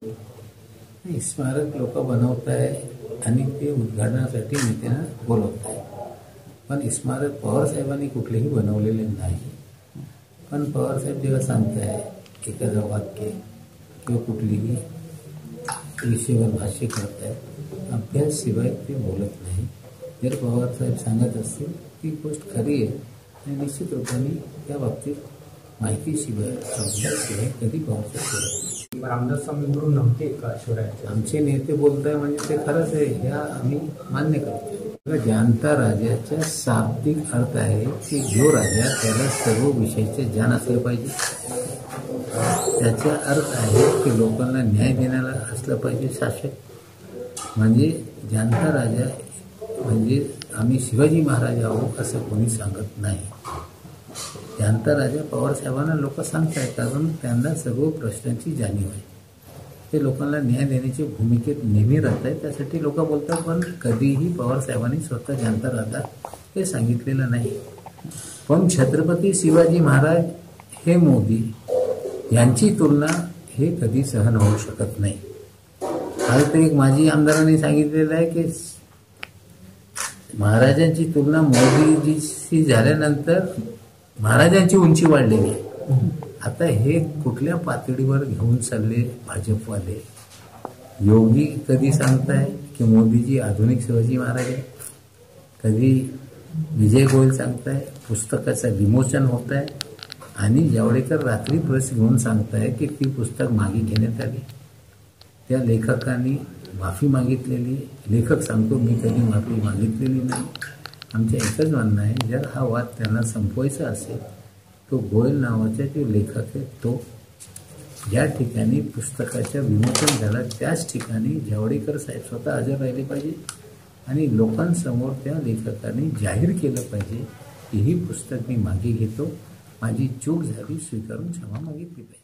स्मारक लोक बनवत आहे आणि ते उद्घाटनासाठी नेत्यांना बोलवत आहे, पण स्मारक पवार साहेबांनी कुठलेही बनवलेले नाही। पण पवार साहेब जेव्हा सांगताय एखादं वाक्य किंवा कुठलीही विषयावर भाष्य करताय, अभ्यासशिवाय ते बोलत नाही। जर पवार साहेब सांगत असतील ती गोष्ट खरी आहे आणि निश्चित रूपाने त्या बाबतीत माहितीशिवाय अभ्यासशिवाय कधी पवार साहेब बोलत नाही। रामदास स्वामींकडून नव्हते का शिवरायाचे? आमचे नेते बोलताय म्हणजे ते खरंच आहे, ह्या आम्ही मान्य करतो। जानता राजाचा शाब्दिक अर्थ आहे की जो राजा त्याला सर्व विषयाचे ज्ञान असलं पाहिजे। त्याचा अर्थ आहे की लोकांना न्याय देण्याला असलं पाहिजे शासक। म्हणजे जानता राजा म्हणजे आम्ही शिवाजी महाराज आहोत असं कोणी सांगत नाही। जानता राजा पवार साहेबांना लोक सांगताय, कारण त्यांना सर्व प्रश्नांची जाणीव आहे। ते लोकांना न्याय देण्याची भूमिकेत नेहमी राहत आहे, त्यासाठी लोक बोलतात। पण कधीही पवार साहेबांनी स्वतः जानता राजा हे सांगितलेलं नाही। पण छत्रपती शिवाजी महाराज हे मोदी यांची तुलना हे कधी सहन होऊ शकत नाही। काल तर एक माजी आमदारांनी सांगितलेलं आहे की महाराजांची तुलना मोदीजीशी झाल्यानंतर महाराजांची उंची वाढलेली आहे। आता हे कुठल्या पातळीवर घेऊन चालले भाजपवाले? योगी कधी सांगताय की मोदीजी आधुनिक शिवाजी महाराज आहे, कधी विजय गोयल सांगताय पुस्तकाचं विमोचन होत आहे, आणि जावडेकर रात्री प्रेस घेऊन सांगताय की ती पुस्तक मागे घेण्यात आली, त्या लेखकांनी माफी मागितलेली। लेखक सांगतो मी कधी माफी मागितलेली नाही। आमचं एकच म्हणणं आहे, जर हा वाद त्यांना संपवायचा असेल तो गोयल नावाचा जो लेखक आहे तो ज्या ठिकाणी पुस्तकाचं विमोचन झालं त्याच ठिकाणी जावडेकर साहेब स्वतः हजर राहिले पाहिजे आणि लोकांसमोर त्या लेखकाने जाहीर केलं पाहिजे की ही पुस्तक मी मागे घेतो, माझी चूक झाली स्वीकारून क्षमा मागितली पाहिजे।